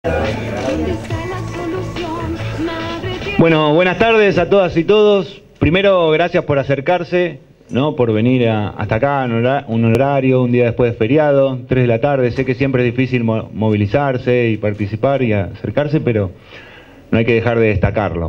Bueno, buenas tardes a todas y todos. Primero, gracias por acercarse, ¿no? Por venir hasta acá, un horario, un día después de feriado, 3 de la tarde. Sé que siempre es difícil movilizarse y participar y acercarse, pero no hay que dejar de destacarlo.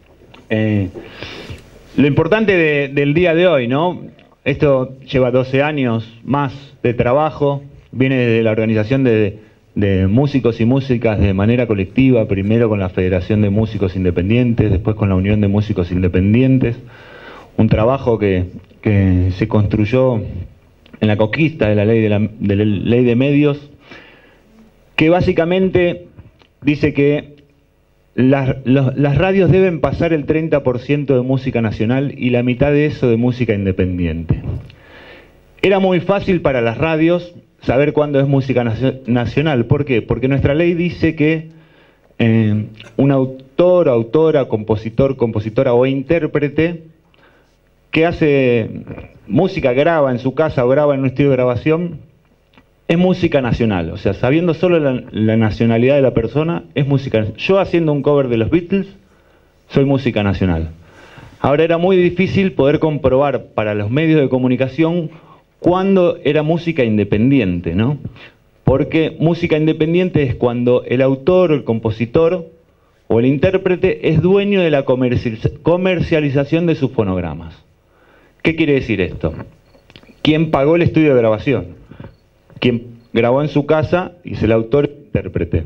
Lo importante del día de hoy, ¿no? Esto lleva 12 años más de trabajo, viene desde la organización de músicos y músicas de manera colectiva, primero con la Federación de Músicos Independientes, después con la Unión de Músicos Independientes, un trabajo que se construyó en la conquista de la ley de medios, que básicamente dice que las radios deben pasar el 30% de música nacional y la mitad de eso de música independiente. Era muy fácil para las radios saber cuándo es música nacional. ¿Por qué? Porque nuestra ley dice que un autor, autora, compositor, compositora o intérprete que hace música, graba en su casa o graba en un estudio de grabación, es música nacional. O sea, sabiendo solo la nacionalidad de la persona, es música nacional. Yo haciendo un cover de los Beatles, soy música nacional. Ahora, era muy difícil poder comprobar para los medios de comunicación cuándo era música independiente, ¿no? Porque música independiente es cuando el autor, el compositor o el intérprete es dueño de la comercialización de sus fonogramas. ¿Qué quiere decir esto? ¿Quién pagó el estudio de grabación? ¿Quién grabó en su casa y es el autor y el intérprete?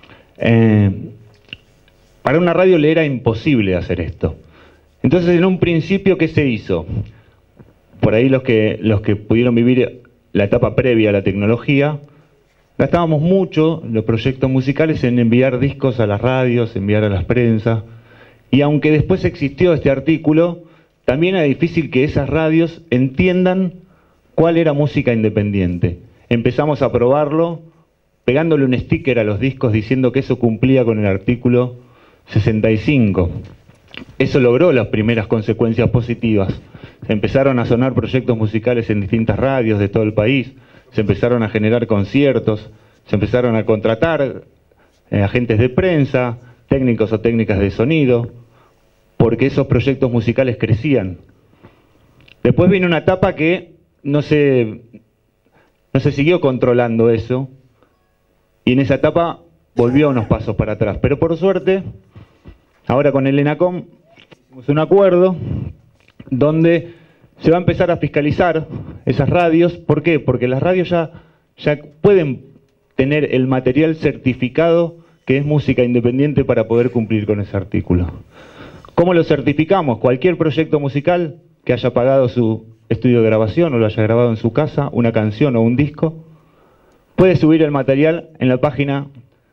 Para una radio le era imposible hacer esto. Entonces, en un principio, ¿qué se hizo? Por ahí los que pudieron vivir la etapa previa a la tecnología, gastábamos mucho los proyectos musicales en enviar discos a las radios, enviar a las prensas, y aunque después existió este artículo, también era difícil que esas radios entiendan cuál era música independiente. Empezamos a probarlo pegándole un sticker a los discos diciendo que eso cumplía con el artículo 65. Eso logró las primeras consecuencias positivas. Se empezaron a sonar proyectos musicales en distintas radios de todo el país, se empezaron a generar conciertos, se empezaron a contratar agentes de prensa, técnicos o técnicas de sonido, porque esos proyectos musicales crecían. Después vino una etapa que no se siguió controlando eso, y en esa etapa volvió unos pasos para atrás. Pero por suerte, ahora con el ENACOM hicimos un acuerdo donde se va a empezar a fiscalizar esas radios. ¿Por qué? Porque las radios ya pueden tener el material certificado que es música independiente para poder cumplir con ese artículo. ¿Cómo lo certificamos? Cualquier proyecto musical que haya pagado su estudio de grabación o lo haya grabado en su casa, una canción o un disco, puede subir el material en la página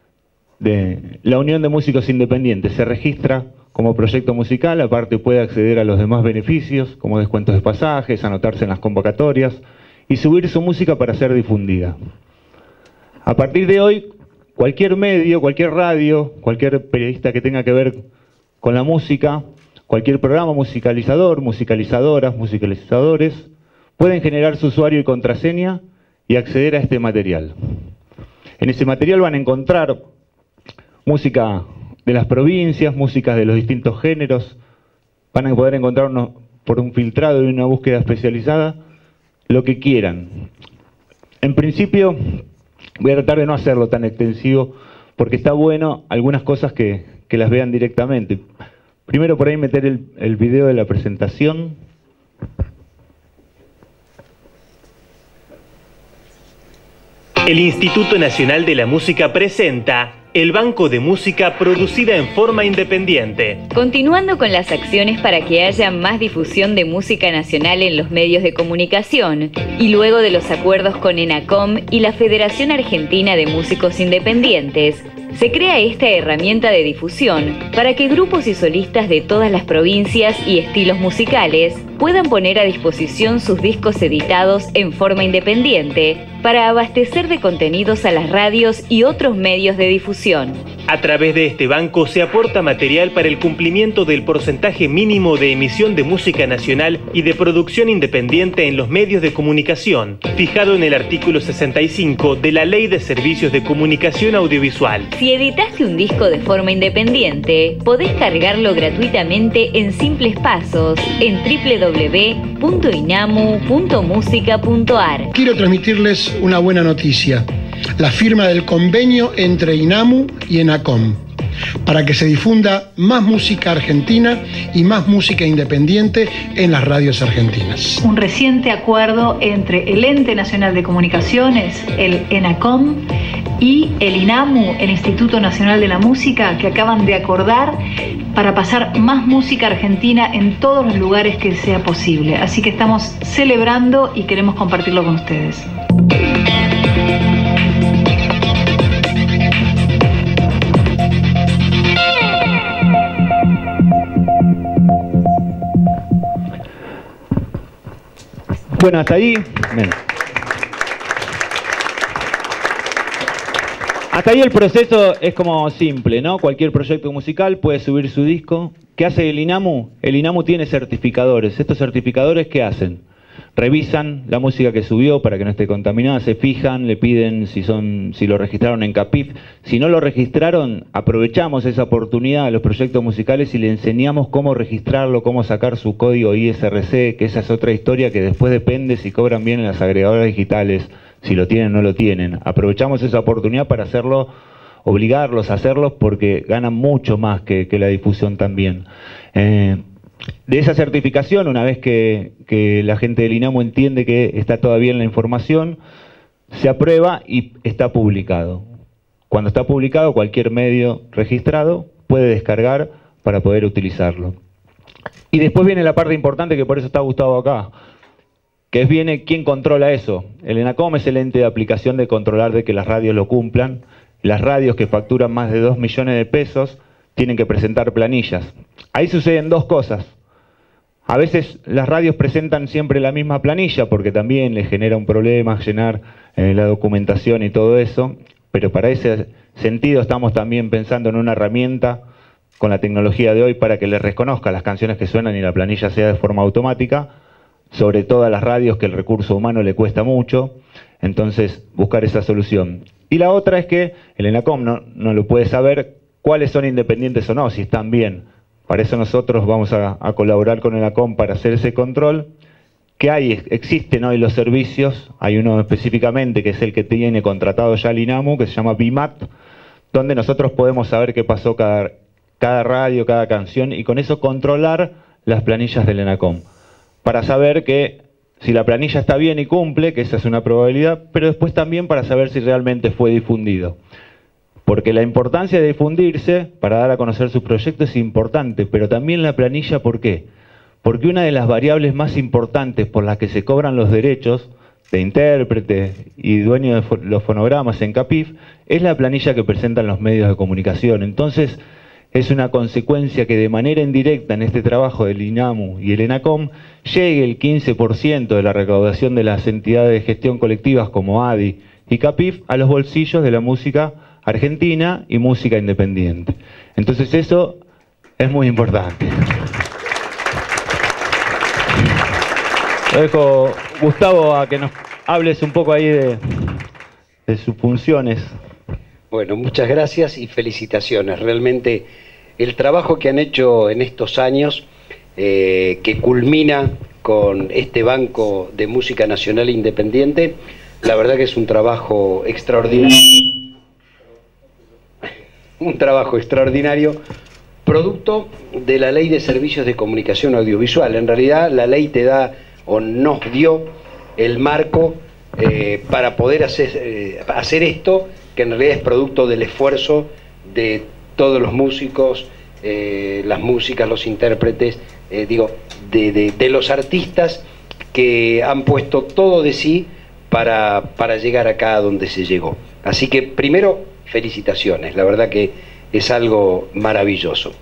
de la Unión de Músicos Independientes. Se registra como proyecto musical, aparte puede acceder a los demás beneficios, como descuentos de pasajes, anotarse en las convocatorias y subir su música para ser difundida. A partir de hoy, cualquier medio, cualquier radio, cualquier periodista que tenga que ver con la música, cualquier programa musicalizador, musicalizadoras, musicalizadores, pueden generar su usuario y contraseña y acceder a este material. En ese material van a encontrar música de las provincias, músicas de los distintos géneros, van a poder encontrar por un filtrado y una búsqueda especializada, lo que quieran. En principio, voy a tratar de no hacerlo tan extensivo, porque está bueno algunas cosas que las vean directamente. Primero por ahí meter el video de la presentación. El Instituto Nacional de la Música presenta el Banco de Música producida en forma independiente. Continuando con las acciones para que haya más difusión de música nacional en los medios de comunicación, y luego de los acuerdos con ENACOM y la Federación Argentina de Músicos Independientes, se crea esta herramienta de difusión para que grupos y solistas de todas las provincias y estilos musicales puedan poner a disposición sus discos editados en forma independiente para abastecer de contenidos a las radios y otros medios de difusión. A través de este banco se aporta material para el cumplimiento del porcentaje mínimo de emisión de música nacional y de producción independiente en los medios de comunicación, fijado en el artículo 65 de la Ley de Servicios de Comunicación Audiovisual. Si editaste un disco de forma independiente, podés cargarlo gratuitamente en simples pasos en www.inamu.musica.ar. Quiero transmitirles una buena noticia: la firma del convenio entre INAMU y ENACOM, para que se difunda más música argentina y más música independiente en las radios argentinas. Un reciente acuerdo entre el Ente Nacional de Comunicaciones, el ENACOM, y el INAMU, el Instituto Nacional de la Música, que acaban de acordar para pasar más música argentina en todos los lugares que sea posible. Así que estamos celebrando y queremos compartirlo con ustedes. Bueno, hasta ahí. Bien. Hasta ahí el proceso es como simple, ¿no? Cualquier proyecto musical puede subir su disco. ¿Qué hace el INAMU? El INAMU tiene certificadores. ¿Estos certificadores qué hacen? Revisan la música que subió para que no esté contaminada, se fijan, le piden si lo registraron en CAPIF. Si no lo registraron, aprovechamos esa oportunidad a los proyectos musicales y le enseñamos cómo registrarlo, cómo sacar su código ISRC, que esa es otra historia que después depende si cobran bien en las agregadoras digitales, si lo tienen o no lo tienen. Aprovechamos esa oportunidad para hacerlo, obligarlos a hacerlos porque ganan mucho más que la difusión también. De esa certificación, una vez que la gente del INAMU entiende que está toda bien la información, se aprueba y está publicado. Cuando está publicado, cualquier medio registrado puede descargar para poder utilizarlo. Y después viene la parte importante, que por eso está Gustavo acá, que viene quién controla eso. El ENACOM es el ente de aplicación de controlar de que las radios lo cumplan. Las radios que facturan más de 2 millones de pesos tienen que presentar planillas. Ahí suceden dos cosas. A veces las radios presentan siempre la misma planilla porque también les genera un problema llenar la documentación y todo eso, pero para ese sentido estamos también pensando en una herramienta con la tecnología de hoy para que les reconozca las canciones que suenan y la planilla sea de forma automática, sobre todo a las radios que el recurso humano le cuesta mucho, entonces buscar esa solución. Y la otra es que el ENACOM no lo puede saber cuáles son independientes o no, si están bien. Para eso nosotros vamos a colaborar con el ENACOM para hacer ese control. Que existen hoy los servicios, hay uno específicamente que es el que tiene contratado ya el INAMU, que se llama BIMAT, donde nosotros podemos saber qué pasó cada radio, cada canción, y con eso controlar las planillas del ENACOM. Para saber que si la planilla está bien y cumple, que esa es una probabilidad, pero después también para saber si realmente fue difundido. Porque la importancia de difundirse para dar a conocer sus proyectos es importante, pero también la planilla, ¿por qué? Porque una de las variables más importantes por las que se cobran los derechos de intérprete y dueño de los fonogramas en CAPIF es la planilla que presentan los medios de comunicación. Entonces es una consecuencia que de manera indirecta en este trabajo del INAMU y el ENACOM llegue el 15% de la recaudación de las entidades de gestión colectivas como ADI y CAPIF a los bolsillos de la música argentina y música independiente. Entonces eso es muy importante. Lo dejo, Gustavo, a que nos hables un poco ahí de sus funciones. Bueno, muchas gracias y felicitaciones. Realmente el trabajo que han hecho en estos años, que culmina con este Banco de Música Nacional Independiente, la verdad que es un trabajo extraordinario. Un trabajo extraordinario, producto de la Ley de Servicios de Comunicación Audiovisual. En realidad la ley te da o nos dio el marco para poder hacer esto, que en realidad es producto del esfuerzo de todos los músicos, las músicas, los intérpretes, de los artistas que han puesto todo de sí para llegar acá a donde se llegó. Así que primero, felicitaciones, la verdad que es algo maravilloso.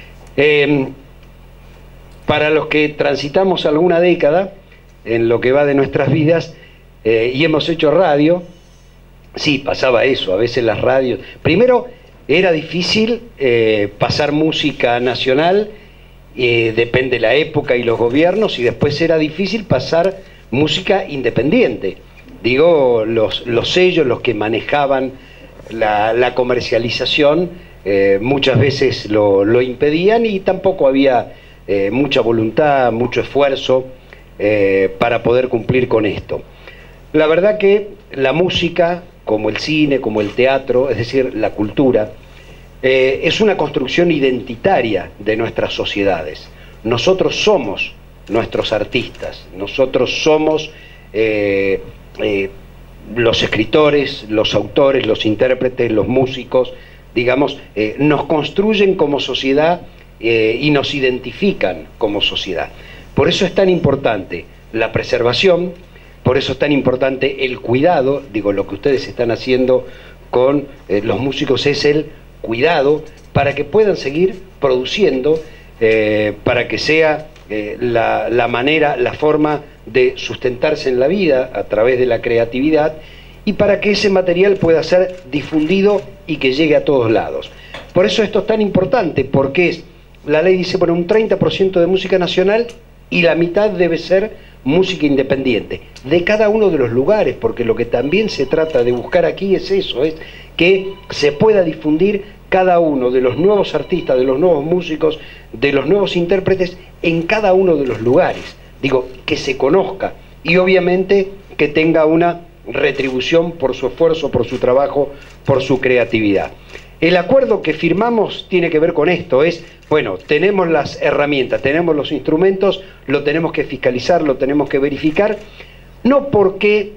Para los que transitamos alguna década en lo que va de nuestras vidas y hemos hecho radio, sí, pasaba eso, a veces las radios. Primero, era difícil pasar música nacional, depende de la época y los gobiernos, y después era difícil pasar música independiente. Digo, los sellos, los que manejaban la comercialización, muchas veces lo impedían, y tampoco había mucha voluntad, mucho esfuerzo para poder cumplir con esto. La verdad que la música, como el cine, como el teatro, es decir, la cultura, es una construcción identitaria de nuestras sociedades. Nosotros somos nuestros artistas, nosotros somos los escritores, los autores, los intérpretes, los músicos, digamos, nos construyen como sociedad y nos identifican como sociedad. Por eso es tan importante la preservación, por eso es tan importante el cuidado. Digo, lo que ustedes están haciendo con los músicos es el cuidado para que puedan seguir produciendo, para que sea la manera, la forma de sustentarse en la vida a través de la creatividad, y para que ese material pueda ser difundido y que llegue a todos lados. Por eso esto es tan importante, porque la ley dice, bueno, un 30% de música nacional y la mitad debe ser música independiente, de cada uno de los lugares, porque lo que también se trata de buscar aquí es eso, es que se pueda difundir cada uno de los nuevos artistas, de los nuevos músicos, de los nuevos intérpretes en cada uno de los lugares. Digo, que se conozca, y obviamente que tenga una retribución por su esfuerzo, por su trabajo, por su creatividad. El acuerdo que firmamos tiene que ver con esto, es, bueno, tenemos las herramientas, tenemos los instrumentos, lo tenemos que fiscalizar, lo tenemos que verificar, no porque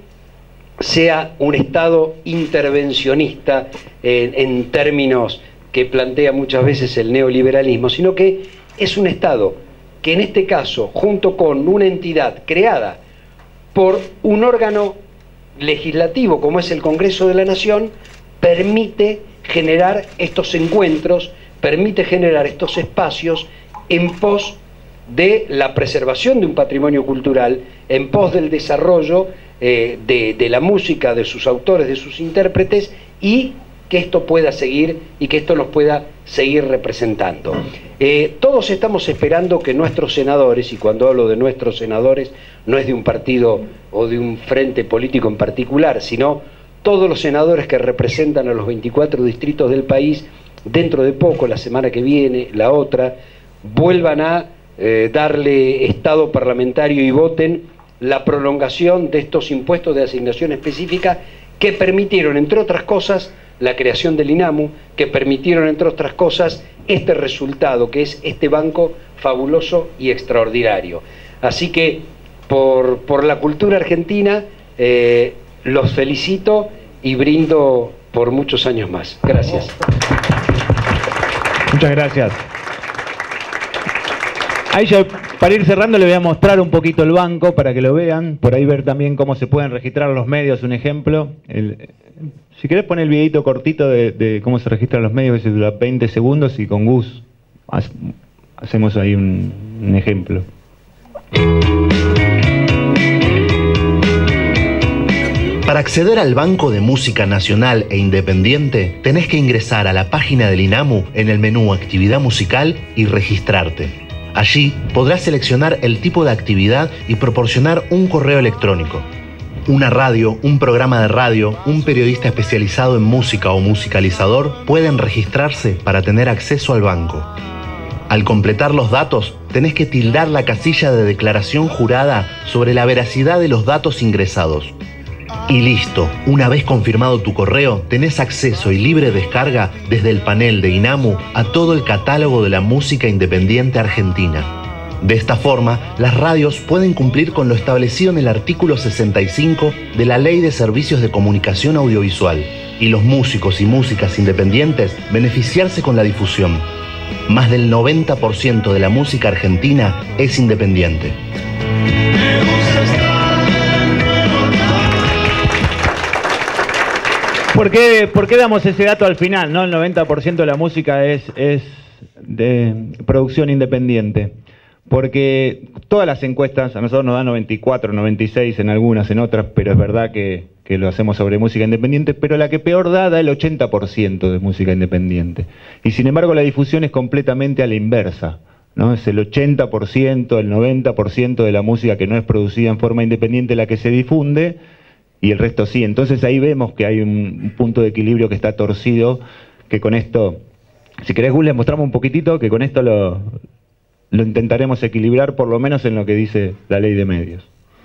sea un Estado intervencionista en términos que plantea muchas veces el neoliberalismo, sino que es un Estado que en este caso, junto con una entidad creada por un órgano legislativo como es el Congreso de la Nación, permite generar estos encuentros, permite generar estos espacios en pos de la preservación de un patrimonio cultural, en pos del desarrollo de la música, de sus autores, de sus intérpretes, y que esto pueda seguir y que esto nos pueda seguir representando. Todos estamos esperando que nuestros senadores, y cuando hablo de nuestros senadores no es de un partido o de un frente político en particular, sino todos los senadores que representan a los 24 distritos del país, dentro de poco, la semana que viene, la otra, vuelvan a darle estado parlamentario y voten la prolongación de estos impuestos de asignación específica que permitieron, entre otras cosas, la creación del INAMU, que permitieron, entre otras cosas, este resultado, que es este banco fabuloso y extraordinario. Así que, por la cultura argentina, los felicito y brindo por muchos años más. Gracias. Muchas gracias. Ahí ya, para ir cerrando, le voy a mostrar un poquito el banco para que lo vean, por ahí ver también cómo se pueden registrar los medios, un ejemplo. Si querés poner el videito cortito de cómo se registran los medios, que dura 20 segundos, y con Gus hacemos ahí un ejemplo. Para acceder al Banco de Música Nacional e Independiente, tenés que ingresar a la página del INAMU en el menú Actividad Musical y registrarte. Allí podrás seleccionar el tipo de actividad y proporcionar un correo electrónico. Una radio, un programa de radio, un periodista especializado en música o musicalizador pueden registrarse para tener acceso al banco. Al completar los datos, tenés que tildar la casilla de declaración jurada sobre la veracidad de los datos ingresados. Y listo, una vez confirmado tu correo, tenés acceso y libre descarga desde el panel de INAMU a todo el catálogo de la música independiente argentina. De esta forma, las radios pueden cumplir con lo establecido en el artículo 65 de la Ley de Servicios de Comunicación Audiovisual, y los músicos y músicas independientes beneficiarse con la difusión. Más del 90% de la música argentina es independiente. ¿Por qué damos ese dato al final, ¿no? El 90% de la música es de producción independiente. porque todas las encuestas, a nosotros nos dan 94, 96 en algunas, en otras, pero es verdad que lo hacemos sobre música independiente, pero la que peor da el 80% de música independiente. Y sin embargo la difusión es completamente a la inversa, ¿no? Es el 80%, el 90% de la música que no es producida en forma independiente la que se difunde, y el resto sí. Entonces ahí vemos que hay un punto de equilibrio que está torcido, que con esto, si querés, Gus, les mostramos un poquitito, que con esto lo intentaremos equilibrar, por lo menos en lo que dice la ley de medios.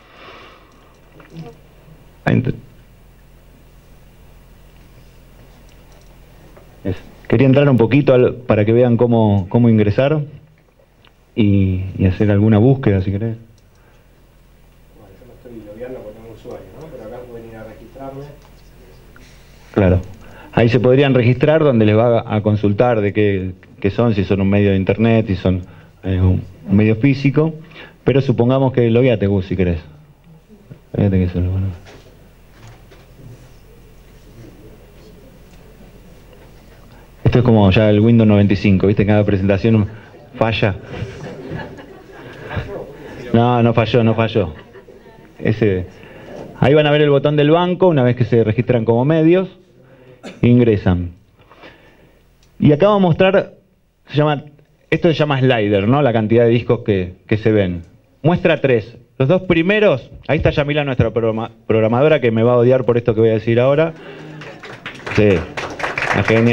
Quería entrar un poquito para que vean cómo ingresar y hacer alguna búsqueda, si querés. Bueno, yo no estoy logueando porque tengo usuario, ¿no? Pero acá pueden ir a registrarme. Claro. Ahí se podrían registrar, donde les va a consultar de qué son, si son un medio de internet, si son un medio físico. Pero supongamos que logueate, Gus, si querés. Fíjate que eso es lo bueno. Esto es como ya el Windows 95, ¿viste? Cada presentación falla. No falló. Ahí van a ver el botón del banco una vez que se registran como medios. Ingresan. Y acá vamos a mostrar, esto se llama slider, ¿no? La cantidad de discos que se ven. Muestra 3. Los dos primeros, ahí está Yamila, nuestra programadora, que me va a odiar por esto que voy a decir ahora. Sí, la genia.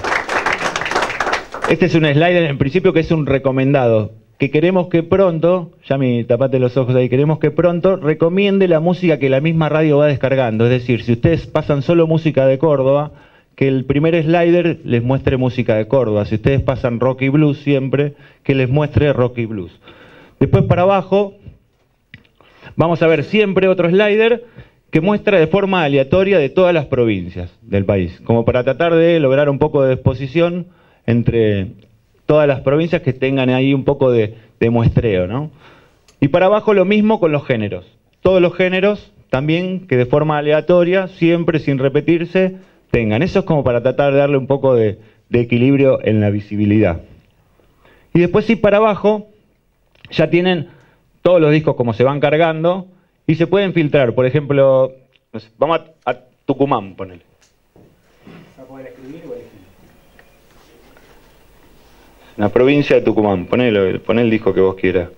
Este es un slider, en principio, que es un recomendado, que queremos que pronto, Yami, tapate los ojos ahí, queremos que pronto recomiende la música que la misma radio va descargando. Es decir, si ustedes pasan solo música de Córdoba, que el primer slider les muestre música de Córdoba. Si ustedes pasan rock y blues siempre, que les muestre rock y blues. Después para abajo, vamos a ver siempre otro slider que muestra de forma aleatoria de todas las provincias del país, como para tratar de lograr un poco de exposición entre todas las provincias, que tengan ahí un poco de muestreo, ¿no? Y para abajo lo mismo con los géneros. Todos los géneros también que de forma aleatoria, siempre sin repetirse, tengan. Eso es como para tratar de darle un poco de equilibrio en la visibilidad. Y después sí, para abajo ya tienen todos los discos como se van cargando y se pueden filtrar. Por ejemplo, no sé, vamos a Tucumán, ponele. ¿Va a poder escribir o elegir? La provincia de Tucumán, poné el disco que vos quieras.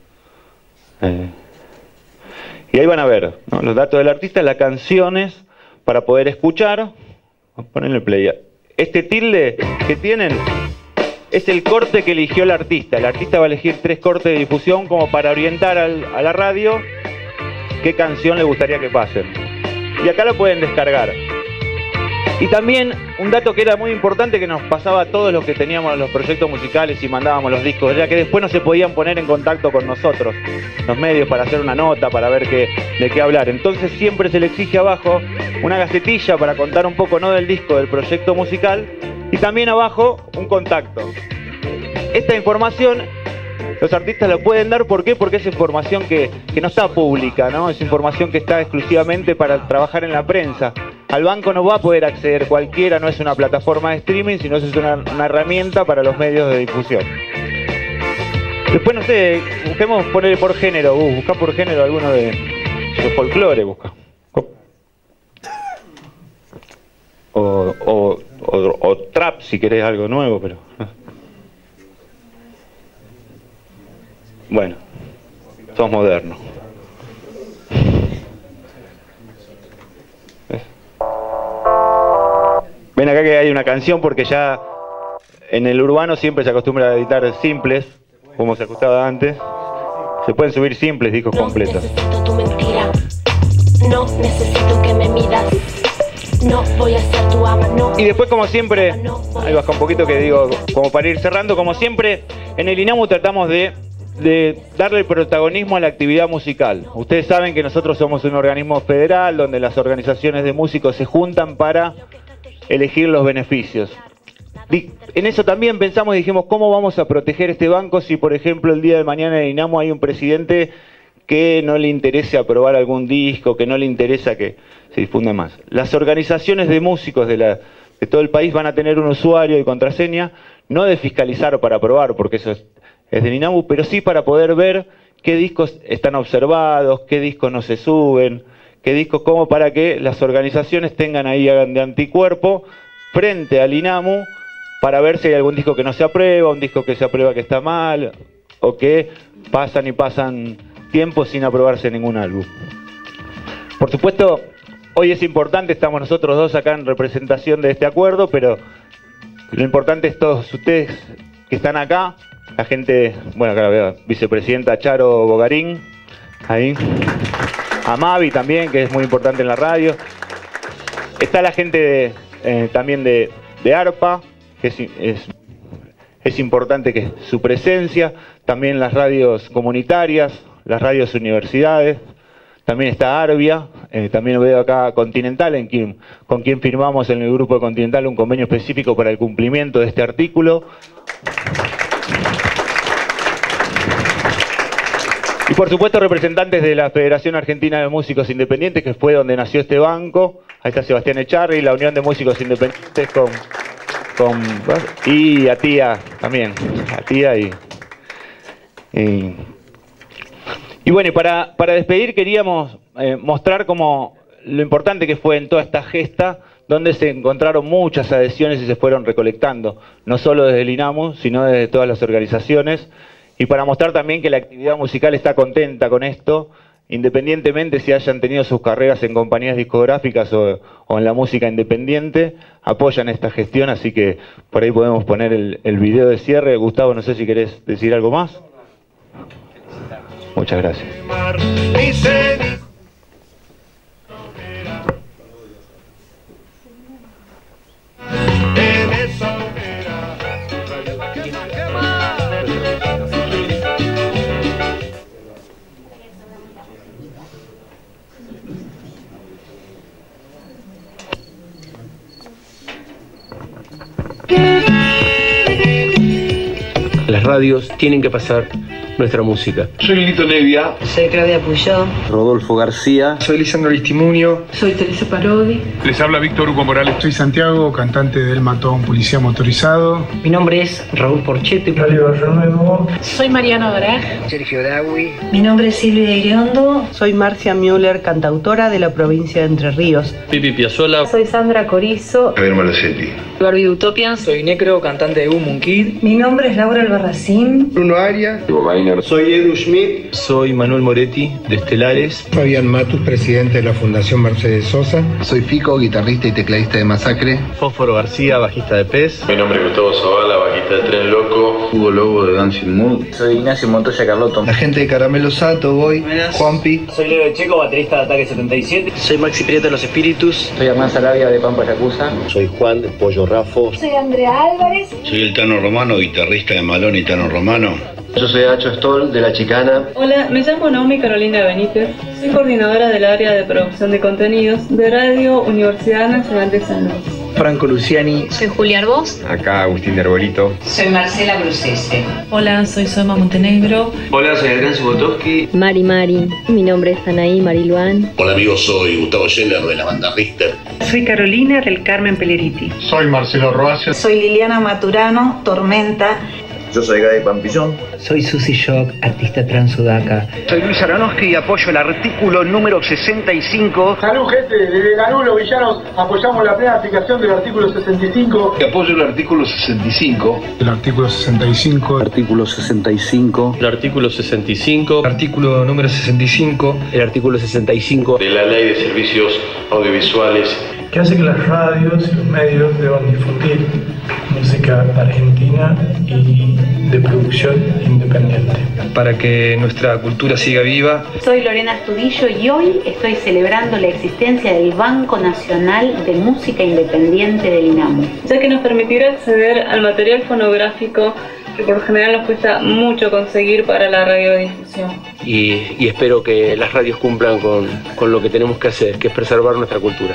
Y ahí van a ver, ¿no? Los datos del artista, las canciones para poder escuchar. Ponle play. Este tilde que tienen es el corte que eligió el artista. El artista va a elegir 3 cortes de difusión como para orientar a la radio qué canción le gustaría que pasen. Y acá lo pueden descargar. Y también un dato que era muy importante, que nos pasaba a todos los que teníamos los proyectos musicales y mandábamos los discos, ya que después no se podían poner en contacto con nosotros, los medios, para hacer una nota, para ver de qué hablar. Entonces siempre se le exige abajo una gacetilla para contar un poco, no del disco, del proyecto musical, y también abajo un contacto. Esta información los artistas la pueden dar, ¿por qué? Porque es información que no está pública, ¿no? Es información que está exclusivamente para trabajar en la prensa. Al banco no va a poder acceder cualquiera, no es una plataforma de streaming, sino es una herramienta para los medios de difusión. Después, no sé, busquemos ponerle por género, busca por género alguno de folclore, busca. O trap, si querés algo nuevo, pero... Bueno, sos moderno. ¿Ves? Ven acá que hay una canción, porque ya en el urbano siempre se acostumbra a editar simples, como se ajustaba antes. Se pueden subir simples, discos completos. No necesito tu mentira, no necesito que me midas, no voy a ser tu ama, no. Y después, como siempre, ahí baja un poquito que digo, como para ir cerrando, como siempre, en el INAMU tratamos de darle el protagonismo a la actividad musical. Ustedes saben que nosotros somos un organismo federal donde las organizaciones de músicos se juntan para elegir los beneficios. En eso también pensamos y dijimos, ¿cómo vamos a proteger este banco si, por ejemplo, el día de mañana en el INAMU hay un presidente que no le interese aprobar algún disco, que no le interesa que se difunda más? Las organizaciones de músicos de todo el país van a tener un usuario y contraseña, no de fiscalizar para aprobar, porque eso es es del INAMU, pero sí para poder ver qué discos están observados, qué discos no se suben, qué discos, como para que las organizaciones tengan ahí de anticuerpo frente al INAMU para ver si hay algún disco que no se aprueba, un disco que se aprueba que está mal, o que pasan y pasan tiempo sin aprobarse ningún álbum. Por supuesto, hoy es importante, estamos nosotros dos acá en representación de este acuerdo, pero lo importante es todos ustedes que están acá, la gente, bueno, acá la veo, vicepresidenta Charo Bogarín, ahí, a Mavi también, que es muy importante en la radio, está la gente también de ARPA, que es importante que su presencia, también las radios comunitarias, las radios universidades, también está Arbia, también veo acá Continental, con quien firmamos en el grupo de Continental un convenio específico para el cumplimiento de este artículo. Y por supuesto representantes de la Federación Argentina de Músicos Independientes, que fue donde nació este banco. Ahí está Sebastián Echarri, la Unión de Músicos Independientes y a Tía también, a Tía y bueno, y para despedir queríamos mostrar como lo importante que fue en toda esta gesta, donde se encontraron muchas adhesiones y se fueron recolectando, no solo desde el INAMU, sino desde todas las organizaciones, y para mostrar también que la actividad musical está contenta con esto, independientemente si hayan tenido sus carreras en compañías discográficas o en la música independiente, apoyan esta gestión, así que por ahí podemos poner el video de cierre. Gustavo, no sé si querés decir algo más. Muchas gracias. Las radios tienen que pasar nuestra música. Soy Lito Nevia. Soy Claudia Puyó. Rodolfo García. Soy Lisandro Aristimunio. Soy Teresa Parodi. Les habla Víctor Hugo Morales. Soy Santiago, cantante del Matón Policía Motorizado. Mi nombre es Raúl Porchetti. Soy Mariano Doraj. Sergio Dawi. Mi nombre es Silvia Iriondo. Soy Marcia Müller, cantautora de la provincia de Entre Ríos. Pipi Piazzolla. Soy Sandra Corizo. Javier Malosetti. Barbie Utopian. Soy Necro, cantante de Moon Kid. Mi nombre es Laura Albarracín. Bruno Aria. Soy Edu Schmidt. Soy Manuel Moretti, de Estelares. Fabián Matus, presidente de la Fundación Mercedes Sosa. Soy Fico, guitarrista y tecladista de Masacre. Fósforo García, bajista de Pez. Mi nombre es Gustavo Zavala, bajista de Tren Loco. Hugo Lobo, de Dancing Mood. Soy Ignacio Montoya Carlotto. La gente de Caramelo Sato, Boy, Juanpi. Soy Leo Checo, baterista de Ataque 77. Soy Maxi Prieto de Los Espíritus. Soy Hernán Sarabia de Pampa Yakuza. Soy Juan de Pollo Rafo. Soy Andrea Álvarez. Soy el Tano Romano, guitarrista de Malón y Tano Romano. Yo soy Acho Stoll, de La Chicana. Hola, me llamo Naomi Carolina Benítez. Soy coordinadora del área de producción de contenidos de Radio Universidad Nacional de San Luis. Franco Luciani. Soy Julia Arbós. Acá Agustín de Arbolito. Soy Marcela Brucese. Hola, soy Soma Montenegro. Hola, soy Adrián Subotowski. Mari. Mi nombre es Anaí Mariluán. Hola amigos, soy Gustavo Scheller de la banda Richter. Soy Carolina del Carmen Peleriti. Soy Marcelo Roacio. Soy Liliana Maturano, Tormenta. Yo soy Gadi Pampillón. Soy Susi Shock, artista trans sudaca. Soy Luis Aronofsky y apoyo el artículo número 65. Salud, gente, desde Lanús, Los Villanos, apoyamos la plena aplicación del artículo 65. Apoyo el artículo 65. El artículo 65. Artículo 65. El artículo 65. Artículo número 65. El artículo 65. De la Ley de Servicios Audiovisuales. Que hace que las radios y los medios deban difundir música argentina y de producción independiente. Para que nuestra cultura siga viva. Soy Lorena Astudillo y hoy estoy celebrando la existencia del Banco Nacional de Música Independiente del INAMU. Ya que nos permitirá acceder al material fonográfico que por lo general nos cuesta mucho conseguir para la radiodifusión. Y espero que las radios cumplan con lo que tenemos que hacer, que es preservar nuestra cultura.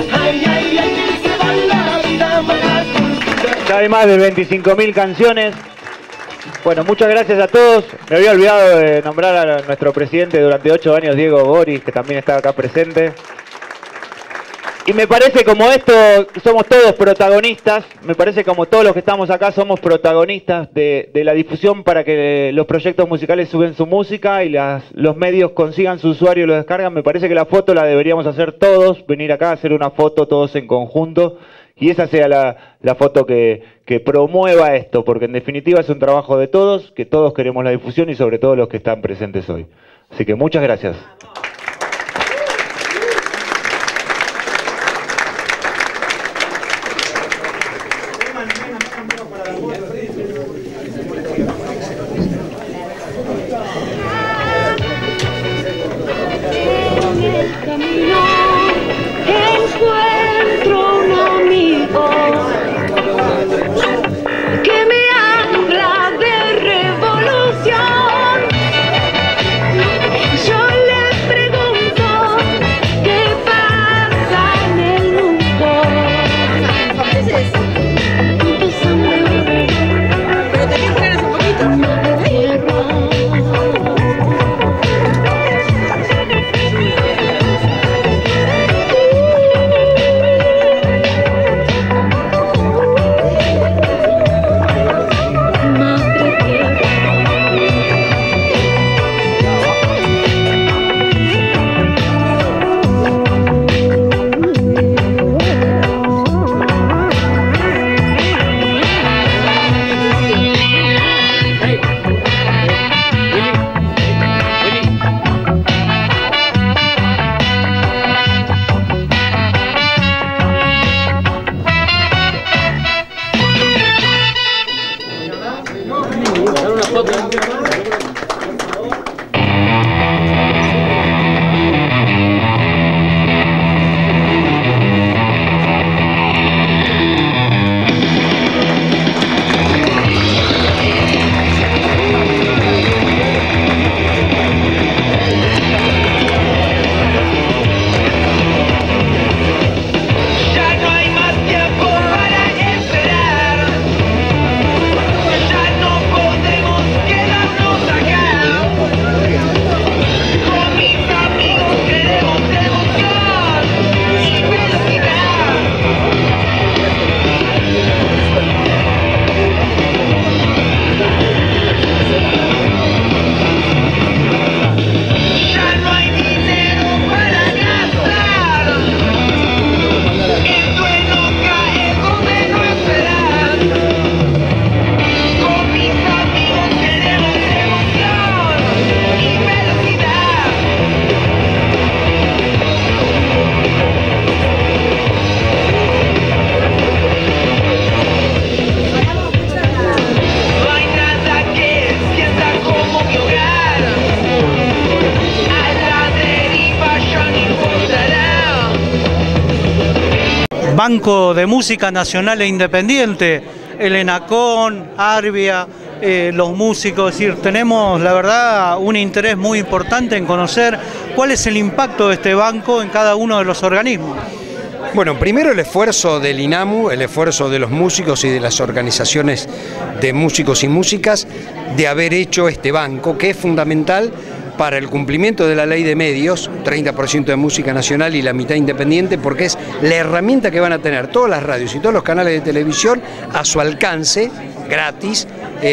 Ya hay más de 25.000 canciones. Bueno, muchas gracias a todos. Me había olvidado de nombrar a nuestro presidente durante 8 años, Diego Boris, que también está acá presente. Y me parece como esto, somos todos protagonistas, me parece como todos los que estamos acá somos protagonistas de la difusión para que los proyectos musicales suben su música y los medios consigan su usuario y lo descargan. Me parece que la foto la deberíamos hacer todos, venir acá a hacer una foto todos en conjunto y esa sea la foto que promueva esto, porque en definitiva es un trabajo de todos, que todos queremos la difusión y sobre todo los que están presentes hoy. Así que muchas gracias. Banco de Música Nacional e Independiente, el ENACON, Arbia, los músicos, es decir, tenemos la verdad un interés muy importante en conocer cuál es el impacto de este banco en cada uno de los organismos. Bueno, primero el esfuerzo del INAMU, el esfuerzo de los músicos y de las organizaciones de músicos y músicas de haber hecho este banco, que es fundamental para el cumplimiento de la ley de medios, 30% de música nacional y la mitad independiente, porque es la herramienta que van a tener todas las radios y todos los canales de televisión a su alcance, gratis,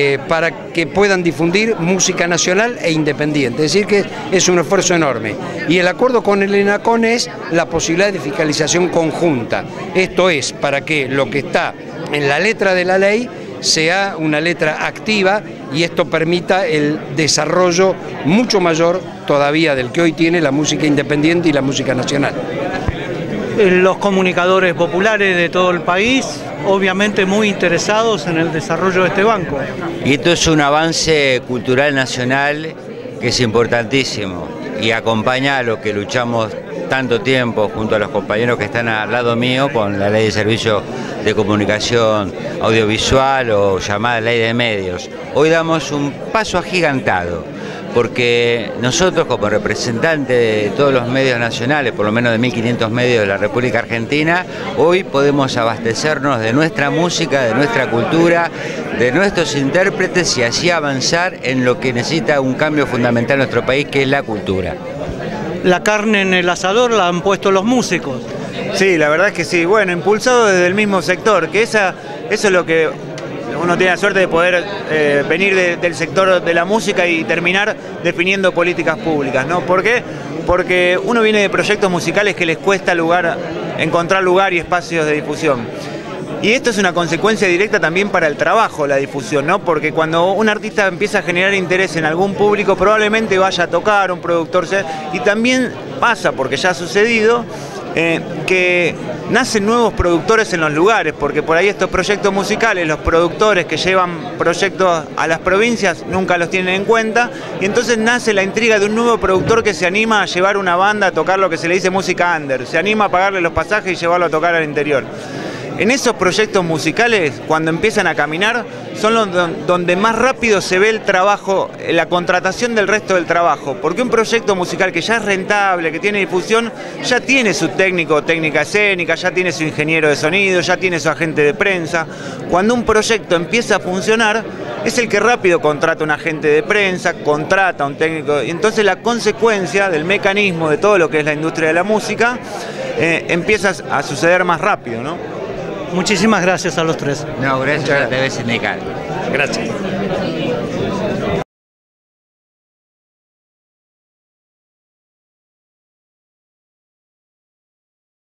para que puedan difundir música nacional e independiente. Es decir, que es un esfuerzo enorme. Y el acuerdo con el ENACON es la posibilidad de fiscalización conjunta. Esto es para que lo que está en la letra de la ley sea una letra activa y esto permita el desarrollo mucho mayor todavía del que hoy tiene la música independiente y la música nacional. Los comunicadores populares de todo el país, obviamente muy interesados en el desarrollo de este banco. Y esto es un avance cultural nacional que es importantísimo y acompaña a lo que luchamos tanto tiempo junto a los compañeros que están al lado mío con la Ley de Servicio de Comunicación Audiovisual o llamada Ley de Medios. Hoy damos un paso agigantado porque nosotros como representantes de todos los medios nacionales, por lo menos de 1.500 medios de la República Argentina, hoy podemos abastecernos de nuestra música, de nuestra cultura, de nuestros intérpretes y así avanzar en lo que necesita un cambio fundamental en nuestro país, que es la cultura. La carne en el asador la han puesto los músicos. Sí, la verdad es que sí. Bueno, impulsado desde el mismo sector, que eso es lo que uno tiene la suerte de poder venir del sector de la música y terminar definiendo políticas públicas, ¿no? ¿Por qué? Porque uno viene de proyectos musicales que les cuesta encontrar lugar y espacios de difusión. Y esto es una consecuencia directa también para el trabajo, la difusión, ¿no? Porque cuando un artista empieza a generar interés en algún público, probablemente vaya a tocar, un productor, y también pasa, porque ya ha sucedido, que nacen nuevos productores en los lugares, porque por ahí estos proyectos musicales, los productores que llevan proyectos a las provincias nunca los tienen en cuenta, y entonces nace la intriga de un nuevo productor que se anima a llevar una banda a tocar lo que se le dice música under, se anima a pagarle los pasajes y llevarlo a tocar al interior. En esos proyectos musicales, cuando empiezan a caminar, son donde más rápido se ve el trabajo, la contratación del resto del trabajo. Porque un proyecto musical que ya es rentable, que tiene difusión, ya tiene su técnico o técnica escénica, ya tiene su ingeniero de sonido, ya tiene su agente de prensa. Cuando un proyecto empieza a funcionar, es el que rápido contrata un agente de prensa, contrata un técnico. Y entonces la consecuencia del mecanismo de todo lo que es la industria de la música empieza a suceder más rápido, ¿no? Muchísimas gracias a los tres. No, gracias a la TV Sindical. Gracias.